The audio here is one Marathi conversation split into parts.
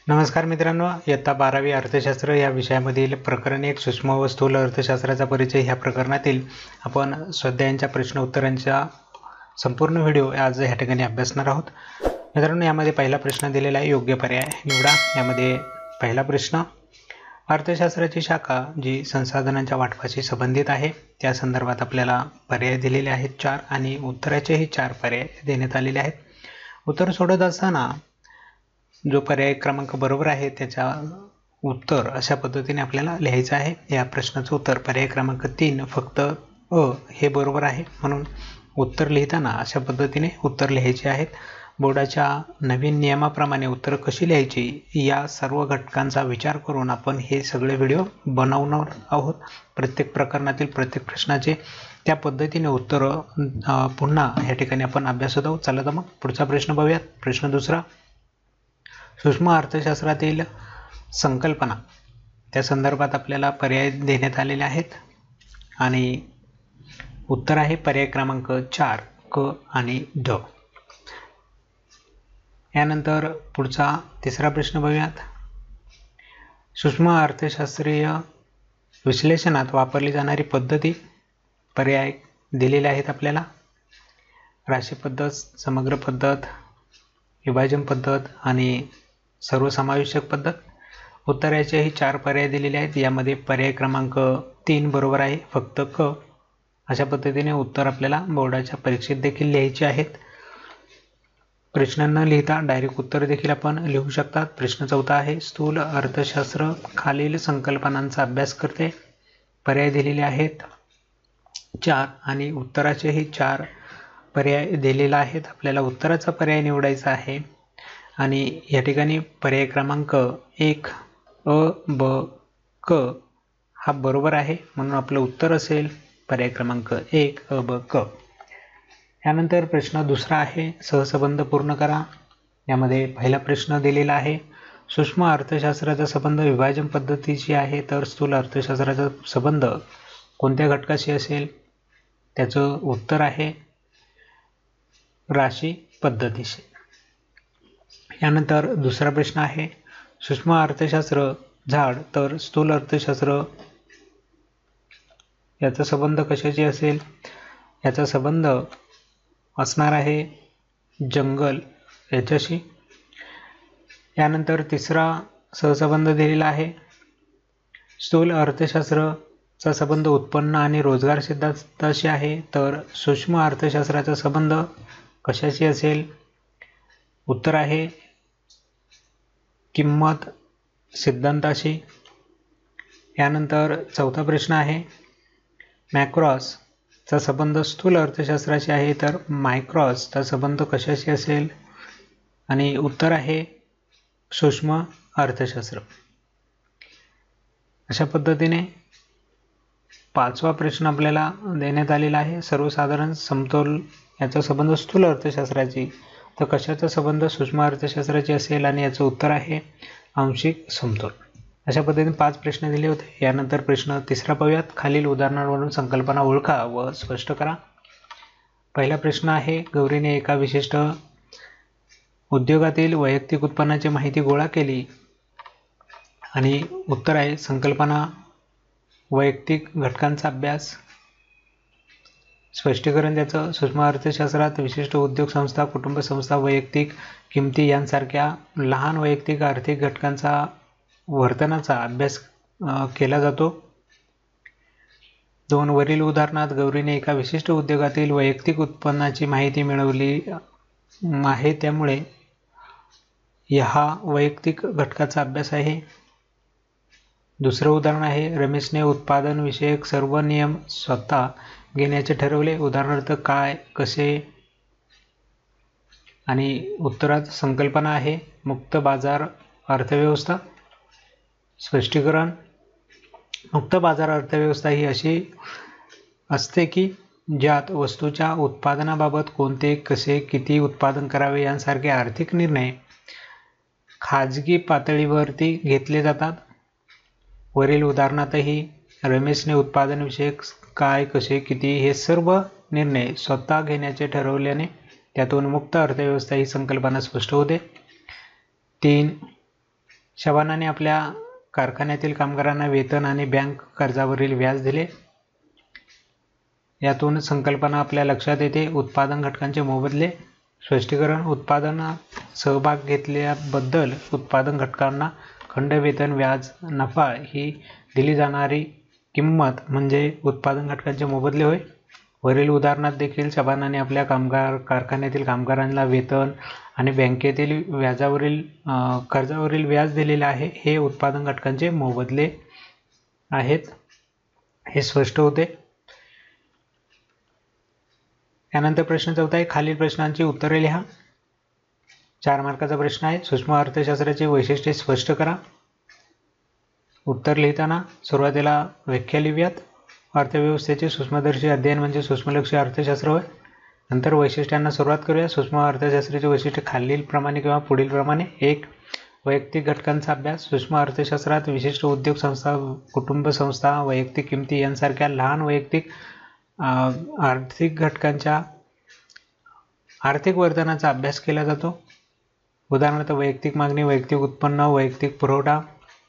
नमस्कार मित्रांनो, इयत्ता 12वी अर्थशास्त्र या विषयामधील प्रकरण 1 सूक्ष्म व स्थूल अर्थशास्त्राचा परिचय ह्या प्रकरणातील आपण स्वाध्यायांच्या प्रश्न उत्तरांचा संपूर्ण व्हिडिओ आज या ठिकाणी अभ्यासणार आहोत। मित्रांनो, यामध्ये पहिला प्रश्न दिलेला आहे, योग्य पर्याय निवडा। यामध्ये पहिला प्रश्न, अर्थशास्त्राची शाखा जी संसाधनांच्या वाटपाशी संबंधित आहे त्या संदर्भात आपल्याला पर्याय दिलेले आहेत 4 आणि उत्तराचेही 4 पर्याय देण्यात आलेले आहेत। उत्तर सोडत असताना जो पर्याय क्रमांक बरोबर आहे त्याचा उत्तर अशा पद्धतीने आपल्याला लिहायचं आहे। या प्रश्नाचं उत्तर पर्याय क्रमांक 3 फक्त अ हे बरोबर आहे, म्हणून उत्तर लिहिताना अशा पद्धतीने उत्तर लिहायचे आहेत। बोर्डाच्या नवीन नियमाप्रमाणे उत्तर कशी लिहायची या सर्व घटकांचा विचार करून आपण हे सगळे व्हिडिओ बनवणार आहोत। प्रत्येक प्रकरणातील प्रत्येक प्रश्नाचे त्या पद्धतीने उत्तर पुन्हा या ठिकाणी आपण अभ्यासत आहोत। चला तर मग पुढचा प्रश्न बघूयात। प्रश्न दुसरा, सूक्ष्म अर्थशास्त्रातील संकल्पना त्या संदर्भात आपल्याला पर्याय देण्यात आलेले आहेत आणि उत्तर आहे पर्याय क्रमांक 4 क आणि ड। यानंतर पुढचा तिसरा प्रश्न बघूयात। सूक्ष्म अर्थशास्त्रीय विश्लेषणात वापरली जाणारी पद्धती पर्याय दिलेले आहेत आपल्याला, राशी पद्धत, समग्र पद्धत, विभाजन पद्धत आणि सर्वसमावेशक पद्धत। उत्तराचेही 4 पर्याय दिलेले आहेत। यामध्ये पर्याय क्रमांक 3 बरोबर आहे, फक्त क। अशा पद्धतीने उत्तर आपल्याला बोर्डाच्या परीक्षेत देखील लिहायचे आहेत। प्रश्न न लिहिता डायरेक्ट उत्तर देखील आपण लिहू शकतात। प्रश्न चौथा आहे, स्थूल अर्थशास्त्र खालील संकल्पनांचा अभ्यास करते। पर्याय दिलेले आहेत 4 आणि उत्तराचेही 4 पर्याय दिलेला आहेत। आपल्याला उत्तराचा पर्याय निवडायचा आहे आणि या ठिकाणी पर्याय क्रमांक 1 अ ब क हा बरोबर आहे, म्हणून आपलं उत्तर असेल पर्याय क्रमांक 1 अ ब क। यानंतर प्रश्न दुसरा आहे, सहसंबंध पूर्ण करा। यामध्ये पहिला प्रश्न दिलेला आहे, सूक्ष्म अर्थशास्त्राचा संबंध विभाजन पद्धतीशी आहे तर स्थूल अर्थशास्त्राचा संबंध कोणत्या घटकाशी असेल? त्याचं उत्तर आहे राशी पद्धतीशी। यानंतर दुसरा प्रश्न आहे, सूक्ष्म अर्थशास्त्र झाड तर स्थूल अर्थशास्त्र याचा संबंध कशाशी असेल? याचा संबंध असणार आहे जंगल याच्याशी। यानंतर तिसरा सहसंबंध दिलेला आहे, स्थूल अर्थशास्त्राचा संबंध उत्पन्न आणि रोजगार सिद्धांताशी आहे तर सूक्ष्म अर्थशास्त्राचा संबंध कशाशी असेल? उत्तर आहे किंमत सिद्धांताशी। यानंतर चौथा प्रश्न आहे, मॅक्रॉसचा संबंध स्थूल अर्थशास्त्राशी आहे तर मायक्रॉसचा संबंध कशाशी असेल? आणि उत्तर आहे सूक्ष्म अर्थशास्त्र। अशा पद्धतीने 5वा प्रश्न आपल्याला देण्यात आलेला आहे, सर्वसाधारण समतोल याचा संबंध स्थूल अर्थशास्त्राची तर कशाचा संबंध सूक्ष्म अर्थशास्त्राची असेल? आणि याचं उत्तर आहे आंशिक समतोल। अशा पद्धतीने 5 प्रश्न दिले होते। यानंतर प्रश्न तिसरा पाहूयात, खालील उदाहरणांवरून संकल्पना ओळखा व स्पष्ट करा। पहिला प्रश्न आहे, गौरीने एका विशिष्ट उद्योगातील वैयक्तिक उत्पन्नाची माहिती गोळा केली आणि उत्तर आहे संकल्पना वैयक्तिक घटकांचा अभ्यास। स्पष्टीकरण त्याचं, सूक्ष्म अर्थशास्त्रात विशिष्ट उद्योग संस्था, कुटुंब संस्था, वैयक्तिक किमती यांसारख्या लहान वैयक्तिक आर्थिक घटकांचा वर्तनाचा अभ्यास केला जातो। 2 वरील उदाहरणात गौरीने एका विशिष्ट उद्योगातील वैयक्तिक उत्पन्नाची माहिती मिळवली आहे त्यामुळे हा वैयक्तिक घटकाचा अभ्यास आहे। दुसरं उदाहरण आहे, रमेशने उत्पादन विषयक सर्व नियम स्वतः घेण्याचे ठरवले, उदाहरणार्थ काय, कसे। आणि उत्तरात संकल्पना आहे मुक्त बाजार अर्थव्यवस्था। स्पष्टीकरण, मुक्त बाजार अर्थव्यवस्था ही अशी असते की ज्यात वस्तूच्या उत्पादनाबाबत कोणते, कसे, किती उत्पादन करावे यांसारखे आर्थिक निर्णय खाजगी पातळीवरती घेतले जातात। वरील उदाहरणातही रमेशने उत्पादन विषयक काय, कसे, किती हे सर्व निर्णय स्वतः घेण्याचे ठरवल्याने त्यातून मुक्त अर्थव्यवस्था ही संकल्पना स्पष्ट होते। 3 शबानाने आपल्या कारखान्यातील कामगारांना वेतन आणि बँक कर्जावरील व्याज दिले. यातून संकल्पना आपल्या लक्षात येते. उत्पादन घटकांचे मोबदले. स्पष्टीकरण. उत्पादनात सहभाग घेतल्याबद्दल उत्पादन घटकांना खंड, वेतन, व्याज, नफा ही दिली जाणारी किंमत म्हणजे उत्पादन घटकांचे मोबदले होय. वरील उदाहरणात देखील शबानाने आपल्या कारखान्यातील कामगारांना वेतन आणि बँकेतील कर्जावरील व्याज दिलेले आहे. हे उत्पादन घटकांचे मोबदले आहेत हे स्पष्ट होते. यानंतर प्रश्न 4 आहे. खालील प्रश्नांची उत्तरे लिहा. 4 मार्काचा प्रश्न आहे. सूक्ष्म अर्थशास्त्राची वैशिष्ट्ये स्पष्ट करा. उत्तर लिहिताना सुरुवातीला व्याख्या लिहूयात. अर्थव्यवस्थेचे सूक्ष्मदर्शी अध्ययन म्हणजे सूक्ष्मलक्षी अर्थशास्त्र होय. नंतर वैशिष्ट्यांना सुरुवात करूया. सूक्ष्म अर्थशास्त्राची वैशिष्ट्ये खालीलप्रमाणे किंवा पुढीलप्रमाणे. 1. वैयक्तिक घटकांचा अभ्यास. सूक्ष्म अर्थशास्त्रात विशिष्ट उद्योग संस्था, कुटुंब संस्था, वैयक्तिक किमती यांसारख्या लहान वैयक्तिक आर्थिक घटकांच्या आर्थिक वर्तनाचा अभ्यास केला जातो. उदाहरणार्थ वैयक्तिक मागणी, वैयक्तिक उत्पन्न, वैयक्तिक पुरवठा.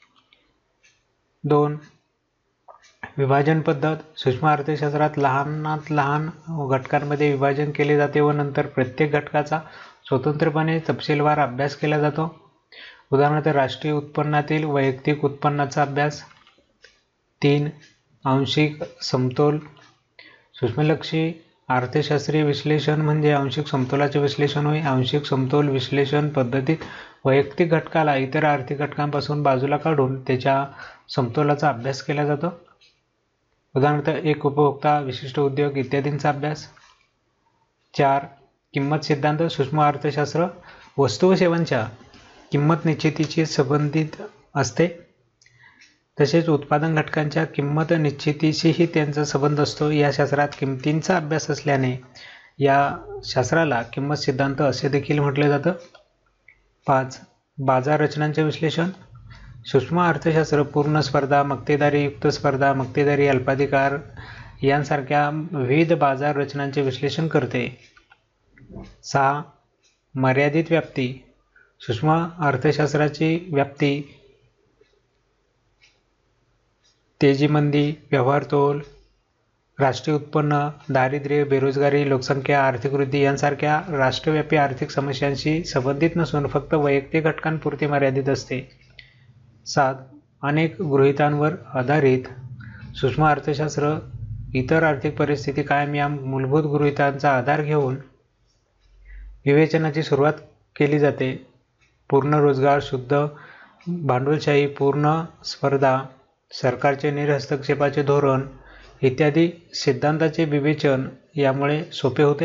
2. विभाजन पद्धत. सूक्ष्म अर्थशास्त्रात लहानात लहान घटकांमध्ये विभाजन केले जाते व नंतर प्रत्येक घटकाचा स्वतंत्रपणे तपशीलवार अभ्यास केला जातो. उदाहरणार्थ राष्ट्रीय उत्पन्नातील वैयक्तिक उत्पन्नाचा अभ्यास. 3. आंशिक समतोल. सूक्ष्मलक्षी अर्थशास्त्रीय विश्लेषण म्हणजे आंशिक समतोलाचे विश्लेषण होय. आंशिक समतोल विश्लेषण पद्धतीत वैयक्तिक घटकाला इतर आर्थिक घटकांपासून बाजूला काढून त्याच्या समतोलाचा अभ्यास केला जातो. उदाहरणार्थ एक उपभोक्ता, विशिष्ट उद्योग इत्यादींचा अभ्यास. 4. किंमत सिद्धांत. सूक्ष्म अर्थशास्त्र वस्तू व सेवांच्या किंमत निश्चितीशी संबंधित असते. तसेच उत्पादन घटकांच्या किंमत निश्चितीशीही त्यांचा संबंध असतो. या शास्त्रात किंमतींचा अभ्यास असल्याने या शास्त्राला किंमत सिद्धांत असे देखील म्हटले जातं. 5. बाजार रचनांचे विश्लेषण. सूक्ष्म अर्थशास्त्र पूर्ण स्पर्धा, मक्तेदारी, युक्त स्पर्धा, मक्तेदारी, अल्पाधिकार यांसारख्या विविध बाजार रचनांचे विश्लेषण करते. 6. मर्यादित व्याप्ती. सूक्ष्म अर्थशास्त्राची व्याप्ती तेजी मंदी, व्यवहार तोल, राष्ट्रीय उत्पन्न, दारिद्र्य, बेरोजगारी, लोकसंख्या, आर्थिक वृद्धी यांसारख्या राष्ट्रव्यापी आर्थिक समस्यांशी संबंधित नसून फक्त वैयक्तिक घटकांपुरती मर्यादित असते. 7. अनेक गृहीतांवर आधारित. सूक्ष्म अर्थशास्त्र इतर आर्थिक परिस्थिती कायम या मूलभूत गृहीतांचा आधार घेऊन विवेचनाची सुरुवात केली जाते. पूर्ण रोजगार, शुद्ध भांडवलशाही, पूर्ण स्पर्धा, सरकारचे निरहस्तक्षेपाचे धोरण इत्यादी सिद्धांताचे विवेचन यामुळे सोपे होते.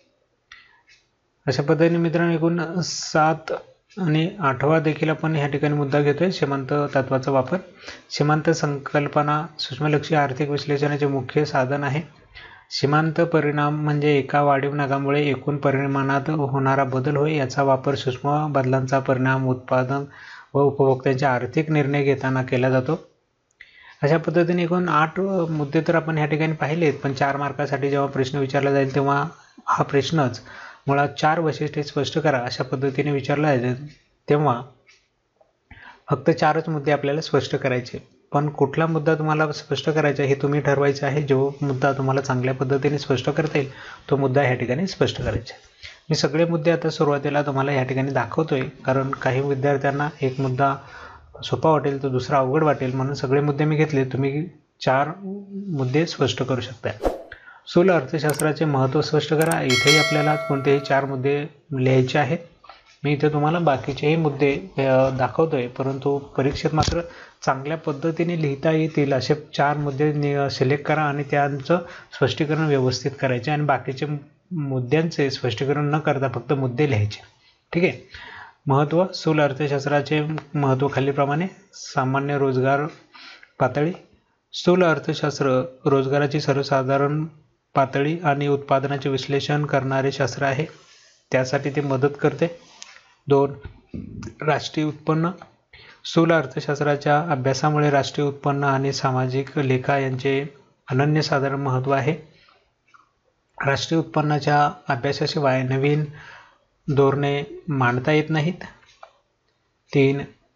अशा पद्धतीने मित्रांनो एकूण 7 आणि 8वा देखील आपण ह्या ठिकाणी मुद्दा घेतोय. सीमांत तत्वाचा वापर. सीमांत संकल्पना सूक्ष्मलक्षी आर्थिक विश्लेषणाचे मुख्य साधन आहे. सीमांत परिणाम म्हणजे एका वाढीव नगामुळे एकूण परिमाणात होणारा बदल होय. याचा वापर सूक्ष्म बदलांचा परिणाम उत्पादन व उपभोक्त्यांचे आर्थिक निर्णय घेताना केला जातो. अशा पद्धतीने एकूण 8 मुद्दे तर आपण ह्या ठिकाणी पाहिलेत, पण 4 मार्कासाठी जेव्हा प्रश्न विचारला जाईल तेव्हा हा प्रश्नच मुळात 4 वैशिष्ट्ये स्पष्ट करा अशा पद्धतीने विचारला जाईल. तेव्हा फक्त 4च मुद्दे आपल्याला स्पष्ट करायचे. पण कुठला मुद्दा तुम्हाला स्पष्ट करायचा हे तुम्ही ठरवायचं आहे. जो मुद्दा तुम्हाला चांगल्या पद्धतीने स्पष्ट करता येईल तो मुद्दा ह्या ठिकाणी स्पष्ट करायचा. मी सगळे मुद्दे आता सुरुवातीला तुम्हाला ह्या ठिकाणी दाखवतोय, कारण काही विद्यार्थ्यांना एक मुद्दा सोपा वाटेल तर दुसरा अवघड वाटेल, म्हणून सगळे मुद्दे मी घेतले. तुम्ही 4 मुद्दे स्पष्ट करू शकता. स्थूल अर्थशास्त्राचे महत्त्व स्पष्ट करा. इथेही आपल्याला कोणतेही 4 मुद्दे लिहायचे आहेत. मी इथे तुम्हाला बाकीचेही मुद्दे दाखवतोय, परंतु परीक्षेत मात्र चांगल्या पद्धतीने लिहिता येतील असे 4 मुद्दे सिलेक्ट करा आणि त्यांचं स्पष्टीकरण व्यवस्थित करायचे आणि बाकीचे मुद्द्यांचे स्पष्टीकरण न करता फक्त मुद्दे लिहायचे. ठीक आहे. महत्त्व. स्थूल अर्थशास्त्राचे महत्त्व खालीलप्रमाणे. सामान्य रोजगार पातळी. स्थूल अर्थशास्त्र रोजगाराची सर्वसाधारण पातळी आणि उत्पादनाचे विश्लेषण करणारे शास्त्र आहे. त्यासाठी ते मदत करते. 2. राष्ट्रीय उत्पन्न. स्थूल अर्थशास्त्राच्या अभ्यासामुळे राष्ट्रीय उत्पन्न आणि सामाजिक लेखा यांचे अनन्यसाधारण महत्त्व आहे. राष्ट्रीय उत्पन्नाच्या अभ्यासाशिवाय नवीन धोरणे मांडता येत नाहीत. 3.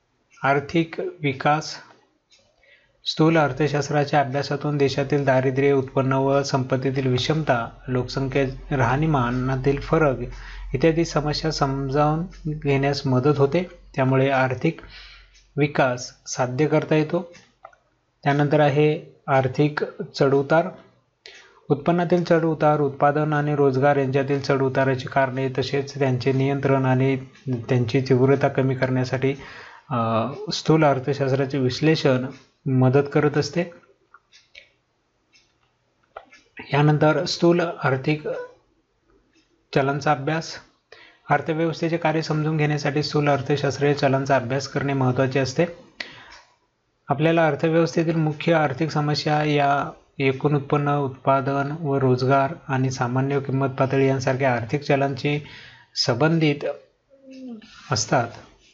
आर्थिक विकास स्थूल अर्थशास्त्राच्या अभ्यासातून देशातील दारिद्र्य, उत्पन्न व संपत्तीतील विषमता, लोकसंख्या, राहणीमानातील फरक इत्यादी समस्या समजावून घेण्यास मदत होते. त्यामुळे आर्थिक विकास साध्य करता येतो. त्यानंतर आहे आर्थिक चढउतार. उत्पन्नातील चढउतार, उत्पादन आणि रोजगार यांच्यातील चढउताराची कारणे तसेच त्यांचे नियंत्रण आणि त्यांची तीव्रता कमी करण्यासाठी स्थूल अर्थशास्त्राचे विश्लेषण मदत करत असते. यानंतर स्थूल आर्थिक चलांचा अभ्यास. अर्थव्यवस्थेचे कार्य समजून घेण्यासाठी स्थूल अर्थशास्त्रीय चलांचा अभ्यास करणे महत्त्वाचे असते. आपल्याला अर्थव्यवस्थेतील मुख्य आर्थिक समस्या या एकूण उत्पन्न, उत्पादन व रोजगार आणि सामान्य किंमत पातळी यांसारख्या आर्थिक चलांशी संबंधित असतात.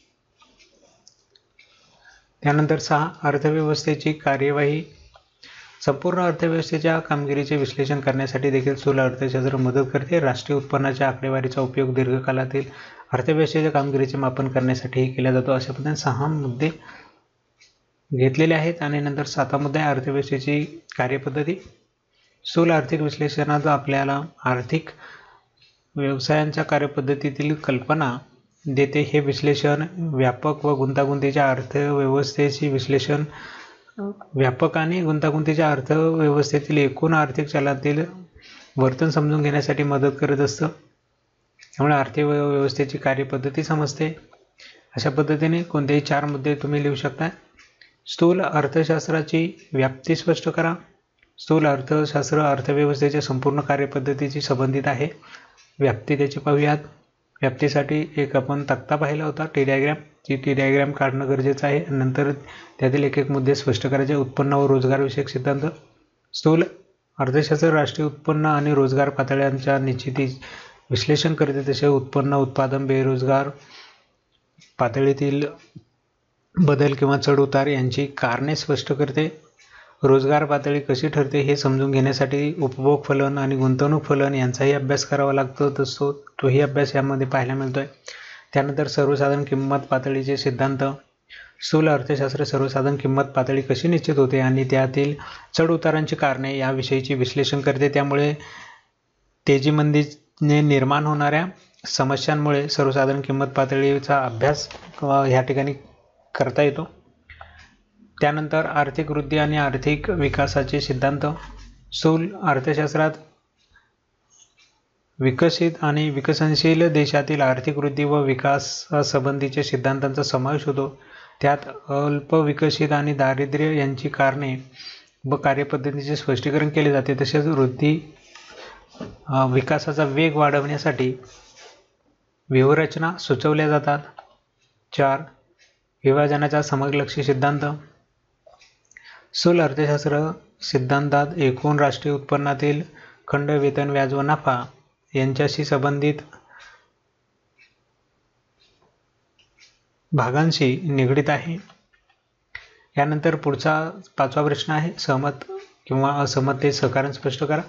त्यानंतर 6 अर्थव्यवस्थेची कार्यवाही. संपूर्ण अर्थव्यवस्थेच्या कामगिरीचे विश्लेषण करण्यासाठी देखील स्थूल अर्थशास्त्र मदत करते. राष्ट्रीय उत्पन्नाच्या आकडेवारीचा उपयोग दीर्घकाळातील अर्थव्यवस्थेच्या कामगिरीचे मापन करण्यासाठीही केला जातो. अशा पद्धतीने 6 मुद्दे घेतलेले आहेत. आणि नंतर 7 मुद्दा आहे अर्थव्यवस्थेची कार्यपद्धती. स्थूल आर्थिक विश्लेषणात आपल्याला आर्थिक व्यवसायांच्या कार्यपद्धतीतील कल्पना देते. हे विश्लेषण व्यापक व गुंतागुंतीच्या अर्थव्यवस्थेची विश्लेषण व्यापक आणि गुंतागुंतीच्या अर्थव्यवस्थेतील एकूण आर्थिक चलातील वर्तन समजून घेण्यासाठी मदत करत असतं. त्यामुळे आर्थिक व्यवस्थेची कार्यपद्धती समजते. अशा पद्धतीने कोणतेही 4 मुद्दे तुम्ही लिहू शकता. स्थूल अर्थशास्त्राची व्याप्ती स्पष्ट करा. स्थूल अर्थशास्त्र अर्थव्यवस्थेच्या संपूर्ण कार्यपद्धतीशी संबंधित आहे. व्याप्ती त्याची पाहूयात. व्याप्तीसाठी एक आपण तक्ता पाहिला होता, टी डायग्राम. टी डायग्राम काढणं गरजेचं आहे. नंतर त्यातील एक मुद्दे स्पष्ट करायचे. उत्पन्न व रोजगारविषयक सिद्धांत. स्थूल अर्थशास्त्र राष्ट्रीय उत्पन्न आणि रोजगार पातळ्यांच्या निश्चिती विश्लेषण करते. तसे उत्पन्न, उत्पादन, बेरोजगार पातळीतील बदल किंवा चढउतार यांची कारणे स्पष्ट करते. रोजगार पातळी कशी ठरते हे समजून घेण्यासाठी उपभोग फलन आणि गुंतवणूक फलन यांचाही अभ्यास करावा लागतो. तोही अभ्यास यामध्ये पाहायला मिळतोय. त्यानंतर सर्वसाधारण किंमत पातळीचे सिद्धांत. स्थूल अर्थशास्त्र सर्वसाधारण किंमत पातळी कशी निश्चित होते आणि त्यातील चढउतारांची कारणे याविषयीची विश्लेषण करते. त्यामुळे तेजीमंदीने निर्माण होणाऱ्या समस्यांमुळे सर्वसाधारण किंमत पातळीचा अभ्यास ह्या ठिकाणी करता येतो. त्यानंतर आर्थिक वृद्धी आणि आर्थिक विकासाचे सिद्धांत. स्थूल अर्थशास्त्रात विकसित आणि विकसनशील देशातील आर्थिक वृद्धी व विकासासंबंधीच्या सिद्धांतांचा समावेश होतो. त्यात अल्पविकसित आणि दारिद्र्य यांची कारणे व कार्यपद्धतीचे स्पष्टीकरण केले जाते. तसेच वृद्धी विकासाचा वेग वाढवण्यासाठी व्यूहरचना सुचवल्या जातात. 4 विभाजनाचा समलक्षी सिद्धांत. स्थूल अर्थशास्त्र सिद्धांतात एकूण राष्ट्रीय उत्पन्नातील खंड, वेतन, व्याज व नफा यांच्याशी संबंधित भागांशी निगडित आहे. यानंतर पुढचा 5वा प्रश्न आहे सहमत किंवा असहमततेचे कारण स्पष्ट करा.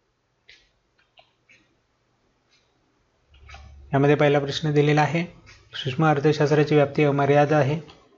यामध्ये पहिला प्रश्न दिलेला आहे, सूक्ष्म अर्थशास्त्राची व्याप्ती अमर्याद आहे.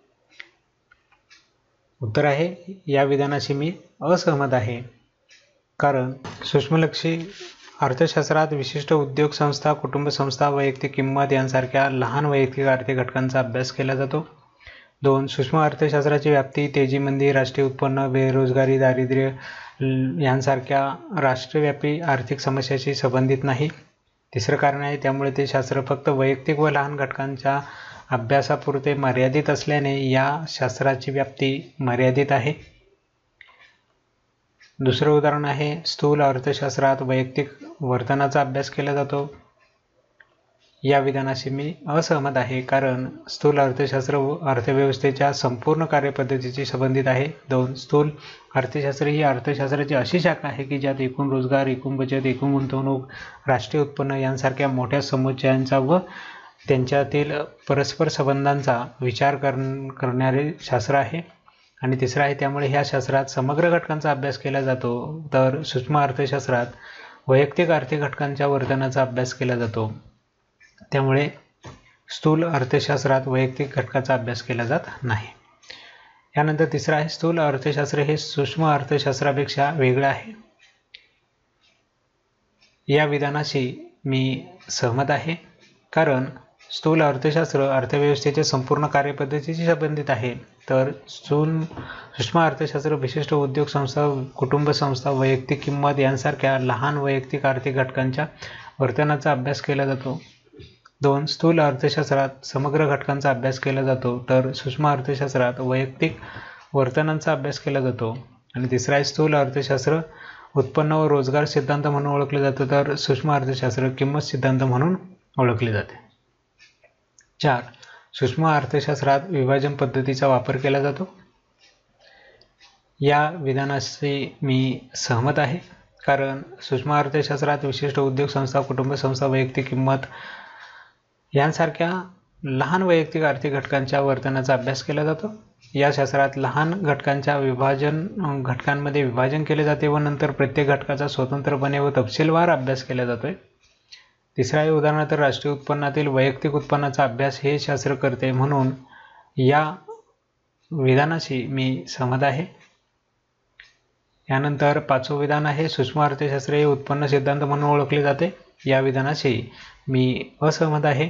उत्तर आहे या विधानाशी मी असहमत आहे. कारण सूक्ष्मलक्षी अर्थशास्त्रात विशिष्ट उद्योग संस्था, कुटुंब संस्था, वैयक्तिक किंमत यांसारख्या लहान वैयक्तिक आर्थिक घटकांचा अभ्यास केला जातो. 2 सूक्ष्म अर्थशास्त्राची व्याप्ती तेजीमंदी, राष्ट्रीय उत्पन्न, बेरोजगारी, दारिद्र्य यांसारख्या राष्ट्रव्यापी आर्थिक समस्याशी संबंधित नाही. तिसरं कारण आहे त्यामुळे ते शास्त्र फक्त वैयक्तिक व लहान घटकांच्या अभ्यासापुरते मर्यादित असल्याने या शास्त्राची व्याप्ती मर्यादित आहे. दुसरं उदाहरण आहे स्थूल अर्थशास्त्रात वैयक्तिक वर्तनाचा अभ्यास केला जातो. या विधानाशी मी असहमत आहे कारण स्थूल अर्थशास्त्र अर्थव्यवस्थेच्या संपूर्ण कार्यपद्धतीशी संबंधित आहे. 2 स्थूल अर्थशास्त्र ही अर्थशास्त्राची अशी शाखा आहे की ज्यात एकूण रोजगार, एकूण बचत, एकूण गुंतवणूक, राष्ट्रीय उत्पन्न यांसारख्या मोठ्या समुच्चयांचा व त्यांच्यातील परस्पर संबंधांचा विचार करणारे शास्त्र आहे. आणि तिसरं आहे त्यामुळे ह्या शास्त्रात समग्र घटकांचा अभ्यास केला जातो, तर सूक्ष्म अर्थशास्त्रात वैयक्तिक आर्थिक घटकांच्या वर्तनाचा अभ्यास केला जातो. त्यामुळे स्थूल अर्थशास्त्रात वैयक्तिक घटकाचा अभ्यास केला जात नाही. यानंतर तिसरा आहे स्थूल अर्थशास्त्र हे सूक्ष्म अर्थशास्त्रापेक्षा वेगळं आहे. या विधानाशी मी सहमत आहे, कारण स्थूल अर्थशास्त्र अर्थव्यवस्थेच्या संपूर्ण कार्यपद्धतीशी संबंधित आहे, तर सूक्ष्म अर्थशास्त्र विशिष्ट उद्योग संस्था, कुटुंब संस्था, वैयक्तिक किंमत यांसारख्या लहान वैयक्तिक आर्थिक घटकांच्या वर्तनाचा अभ्यास केला जातो. 2. स्थूल अर्थशास्त्रात समग्र घटकांचा अभ्यास केला जातो, तर सूक्ष्म अर्थशास्त्रात वैयक्तिक वर्तनांचा अभ्यास केला जातो. आणि तिसरा आहे स्थूल अर्थशास्त्र उत्पन्न व रोजगार सिद्धांत म्हणून ओळखले जाते, तर सूक्ष्म अर्थशास्त्र किंमत सिद्धांत म्हणून ओळखले जाते. 4. सूक्ष्म अर्थशास्त्रात विभाजन पद्धतीचा वापर केला जातो. या विधानाशी मी सहमत आहे, कारण सूक्ष्म अर्थशास्त्रात विशिष्ट उद्योग संस्था, कुटुंब संस्था, वैयक्तिक किंमत यांसारख्या लहान वैयक्तिक आर्थिक घटकांच्या वर्तनाचा अभ्यास केला जातो. या शास्त्रात लहान घटकांमध्ये विभाजन केले जाते व नंतर प्रत्येक घटकाचा स्वतंत्रपणे व तपशीलवार अभ्यास केला जातोय. तिसरा आहे उदाहरणार्थ राष्ट्रीय उत्पन्नातील वैयक्तिक उत्पन्नाचा अभ्यास हे शास्त्र करते, म्हणून या विधानाशी मी सहमत आहे. यानंतर 5वं विधान आहे सूक्ष्म अर्थशास्त्र हे उत्पन्न सिद्धांत म्हणून ओळखले जाते. या विधानाशी मी असहमत आहे,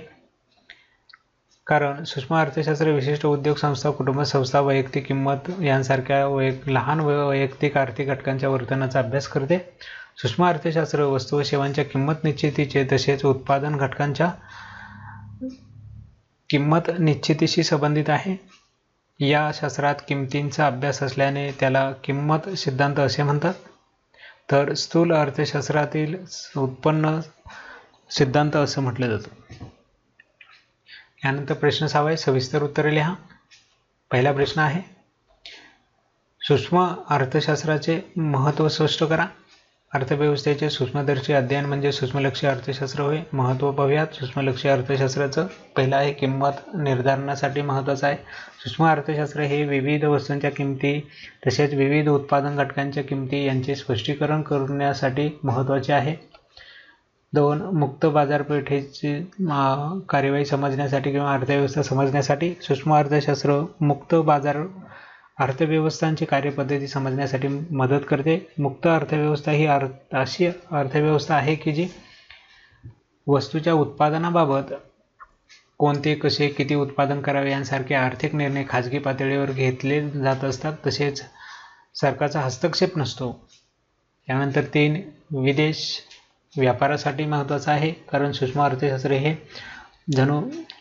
कारण सूक्ष्म अर्थशास्त्र विशिष्ट उद्योग संस्था, कुटुंब संस्था, वैयक्तिक किंमत यांसारख्या लहान वैयक्तिक आर्थिक घटकांच्या वर्तनाचा अभ्यास करते. सूक्ष्म अर्थशास्त्र वस्तू व सेवांच्या किंमत निश्चितीचे तसेच उत्पादन घटकांच्या किंमत निश्चितीशी संबंधित आहे. या शास्त्रात किंमतींचा अभ्यास असल्याने त्याला किंमत सिद्धांत असे म्हणतात, तर स्थूल अर्थशास्त्रातील उत्पन्न सिद्धांत असं म्हटलं जातं. यानंतर प्रश्न 6 आहे, सविस्तर उत्तरे लिहा. पहिला प्रश्न आहे सूक्ष्म अर्थशास्त्राचे महत्त्व स्पष्ट करा. अर्थव्यवस्थेचे सूक्ष्मदर्शी अध्ययन म्हणजे सूक्ष्मलक्षी अर्थशास्त्र होय. महत्त्व पाहूयात सूक्ष्मलक्षी अर्थशास्त्राचं. पहिलं आहे किंमत निर्धारणासाठी महत्त्वाचं आहे. सूक्ष्म अर्थशास्त्र हे विविध वस्तूंच्या किमती तसेच विविध उत्पादन घटकांच्या किमती यांचे स्पष्टीकरण करण्यासाठी महत्त्वाचे आहे. 2. मुक्त बाजारपेठेची कार्यवाही समजण्यासाठी किंवा अर्थव्यवस्था समजण्यासाठी सूक्ष्म अर्थशास्त्र मुक्त बाजार अर्थव्यवस्थांची कार्यपद्धती समजण्यासाठी मदत करते. मुक्त अर्थव्यवस्था ही अशी अर्थव्यवस्था आहे की जी वस्तूच्या उत्पादनाबाबत कोणते, कसे, किती उत्पादन करावे यांसारखे आर्थिक निर्णय खाजगी पातळीवर घेतले जात असतात, तसेच सरकारचा हस्तक्षेप नसतो. त्यानंतर 3. विदेश व्यापारासाठी महत्त्वाचं आहे, कारण सूक्ष्म अर्थशास्त्र हे जणू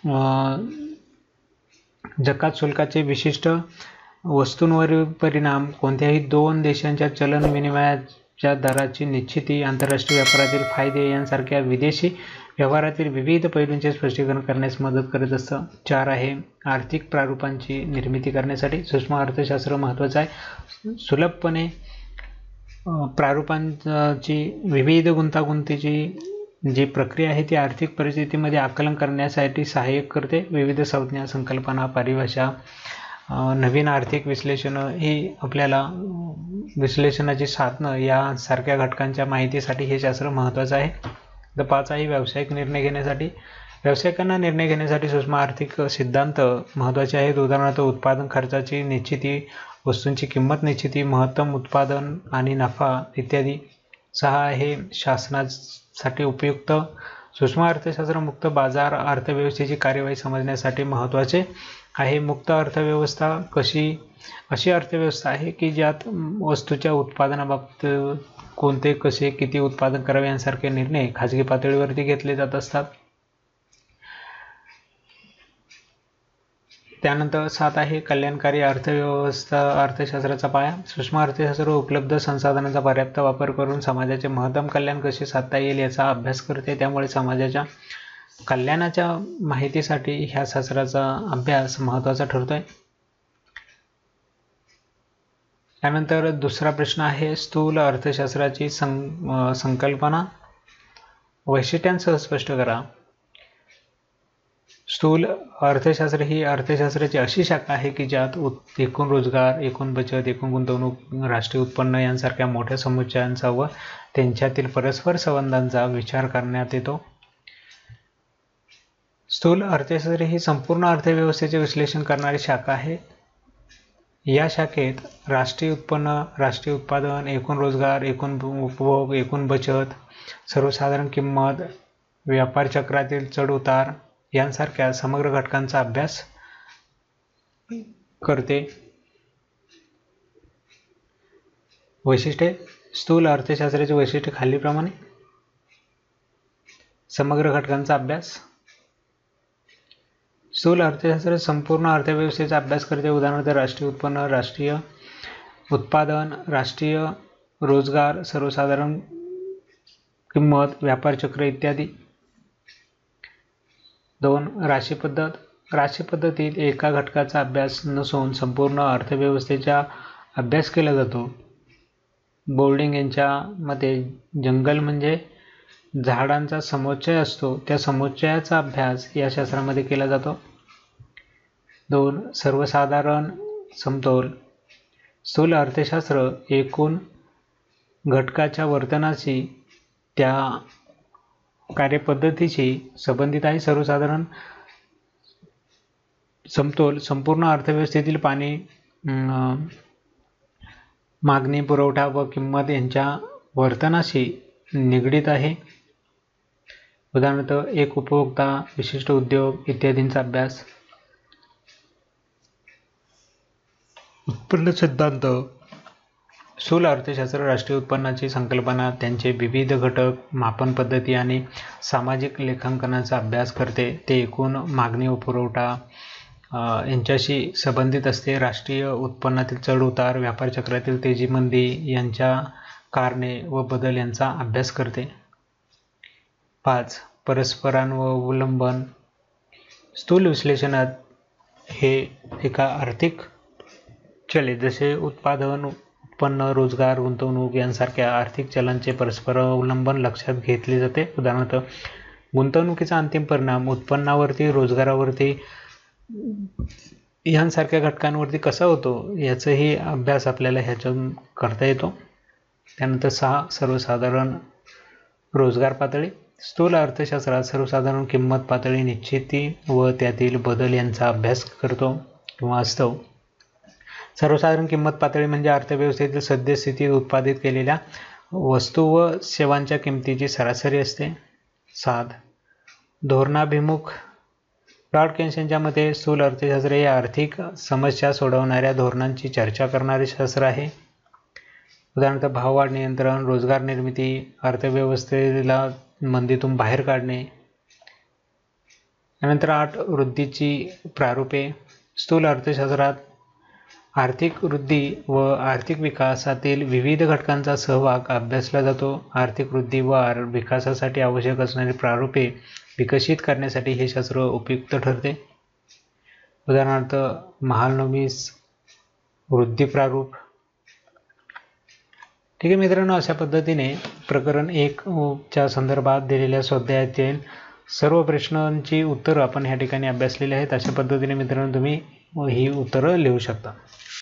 जकात शुल्काचे विशिष्ट वस्तूंवरील परिणाम, कोणत्याही 2 देशांच्या चलन विनिमयाच्या दराची निश्चिती, आंतरराष्ट्रीय व्यापारातील फायदे यांसारख्या विदेशी व्यवहारातील विविध पैलूंचे स्पष्टीकरण करण्यास मदत करत असतं. 4 आहे आर्थिक प्रारूपांची निर्मिती करण्यासाठी सूक्ष्म अर्थशास्त्र महत्त्वाचं आहे. सुलभपणे प्रारूपांची विविध गुंतागुंतीची जी प्रक्रिया आहे ती आर्थिक परिस्थितीमध्ये आकलन करण्यासाठी सहाय्यक करते. विविध संज्ञा, संकल्पना, परिभाषा, नवीन आर्थिक विश्लेषण ही आपल्याला विश्लेषणाची साधनं यासारख्या घटकांच्या माहितीसाठी हे शास्त्र महत्त्वाचं आहे. तर 5 आहे व्यावसायिक निर्णय घेण्यासाठी. व्यावसायिकांना निर्णय घेण्यासाठी सूक्ष्म आर्थिक सिद्धांत महत्त्वाचे आहेत. उदाहरणार्थ उत्पादन खर्चाची निश्चिती, वस्तूंची किंमत निश्चिती, महत्तम उत्पादन आणि नफा इत्यादी. 6 आहे शासनासाठी उपयुक्त. सूक्ष्म अर्थशास्त्र मुक्त बाजार अर्थव्यवस्थेची कार्यवाही समजण्यासाठी महत्त्वाचे आहे. मुक्त अर्थव्यवस्था अशी अर्थव्यवस्था आहे की ज्यात वस्तूच्या उत्पादनाबाबत कोणते, कसे, किती उत्पादन करावे यांसारखे निर्णय खाजगी पातळीवरती घेतले जात असतात. त्यानंतर 7 आहे कल्याणकारी अर्थशास्त्राचा पाया. सूक्ष्म अर्थशास्त्र उपलब्ध संसाधनांचा पर्याप्त वापर करून समाजाचे महत्तम कल्याण कसे साधता येईल याचा अभ्यास करते. त्यामुळे समाजाच्या कल्याणाच्या माहितीसाठी ह्या शास्त्राचा अभ्यास महत्त्वाचा ठरतोय. त्यानंतर दुसरा प्रश्न आहे स्थूल अर्थशास्त्राची संकल्पना वैशिष्ट्यांसह स्पष्ट करा. स्थूल अर्थशास्त्र ही अर्थशास्त्राची अशी शाखा आहे की ज्यात एकूण रोजगार, एकूण बचत, एकूण गुंतवणूक, राष्ट्रीय उत्पन्न यांसारख्या मोठ्या समुच्चयांचा व त्यांच्यातील परस्पर संबंधांचा विचार करण्यात येतो. स्थूल अर्थशास्त्र ही संपूर्ण अर्थव्यवस्थेचे विश्लेषण करणारी शाखा आहे. या शाखेत राष्ट्रीय उत्पन्न, राष्ट्रीय उत्पादन, एकूण रोजगार, एकूण उपभोग, एकूण बचत, सर्वसाधारण किंमत, व्यापार चक्रातील चढ-उतार यांसारख्या समग्र घटकांचा अभ्यास करते. वैशिष्ट्ये. स्थूल अर्थशास्त्राचे वैशिष्ट्य खालीलप्रमाणे. समग्र घटकांचा अभ्यास. स्थूल अर्थशास्त्र संपूर्ण अर्थव्यवस्थेचा अभ्यास करते. उदाहरणार्थ राष्ट्रीय उत्पन्न, राष्ट्रीय उत्पादन, राष्ट्रीय रोजगार, सर्वसाधारण किंमत, व्यापार चक्र इत्यादी. 2. राशी पद्धत. राशी पद्धतीत एका घटकाचा अभ्यास नसून संपूर्ण अर्थव्यवस्थेचा अभ्यास केला जातो. बोर्डिंग यांच्या मते जंगल म्हणजे झाडांचा समुच्चय असतो, त्या समुच्चयाचा अभ्यास या शास्त्रामध्ये केला जातो. 2. सर्वसाधारण समतोल. स्थूल अर्थशास्त्र एकूण घटकाच्या वर्तनाशी, त्या कार्यपद्धतीशी संबंधित आहे. सर्वसाधारण समतोल संपूर्ण अर्थव्यवस्थेतील पाणी, मागणी, पुरवठा व किंमत यांच्या वर्तनाशी निगडित आहे. उदाहरणार्थ एक उपभोक्ता, विशिष्ट उद्योग इत्यादींचा अभ्यास. उत्पन्न सिद्धांत. स्थूल अर्थशास्त्र राष्ट्रीय उत्पन्नाची संकल्पना, त्यांचे विविध घटक, मापन पद्धती आणि सामाजिक लेखांकनाचा अभ्यास करते. ते एकूण मागणी व पुरवठा यांच्याशी संबंधित असते. राष्ट्रीय उत्पन्नातील चढ-उतार, व्यापार चक्रातील तेजी मंदी यांच्या कारणे व बदल यांचा अभ्यास करते. 5. परस्परावलंबन. स्थूल विश्लेषणात हे एका आर्थिक चले जसे उत्पादन, उत्पन्न, रोजगार, गुंतवणूक यांसारख्या आर्थिक चलांचे परस्परावलंबन लक्षात घेतले जाते. उदाहरणार्थ गुंतवणुकीचा अंतिम परिणाम उत्पन्नावरती, रोजगारावरती यांसारख्या घटकांवरती कसा होतो याचाही अभ्यास आपल्याला ह्याच्यातून करता येतो. त्यानंतर 6. सर्वसाधारण रोजगार पातळी. स्थूल अर्थशास्त्रात सर्वसाधारण किंमत पातळी निश्चिती व त्यातील बदल यांचा अभ्यास करतो किंवा असतो. सर्वसाधारण किंमत पातळी म्हणजे अर्थव्यवस्थेतील सद्यस्थितीत उत्पादित केलेल्या वस्तू व सेवांच्या किमतीची सरासरी असते. 7. धोरणाभिमुख. ब्रॉडकेन्स यांच्या मते स्थूल अर्थशास्त्र हे आर्थिक समस्या सोडवणाऱ्या धोरणांची चर्चा करणारे शास्त्र आहे. उदाहरणार्थ भाववाढ नियंत्रण, रोजगार निर्मिती, अर्थव्यवस्थेला मंदीतून बाहेर काढणे. त्यानंतर 8. वृद्धीची प्रारूपे. स्थूल अर्थशास्त्रात आर्थिक वृद्धी व आर्थिक विकासातील विविध घटकांचा सहभाग अभ्यासला जातो. आर्थिक वृद्धी व विकासासाठी आवश्यक असणारी प्रारूपे विकसित करण्यासाठी हे शास्त्र उपयुक्त ठरते. उदाहरणार्थ महालनोबिस वृद्धी प्रारूप. ठीक आहे मित्रांनो, अशा पद्धतीने प्रकरण 1 च्या संदर्भात दिलेल्या स्वाध्यायातील सर्व प्रश्नांची उत्तरं आपण ह्या ठिकाणी अभ्यासलेली आहेत. अशा पद्धतीने मित्रांनो तुम्ही ही उत्तरं लिहू शकता.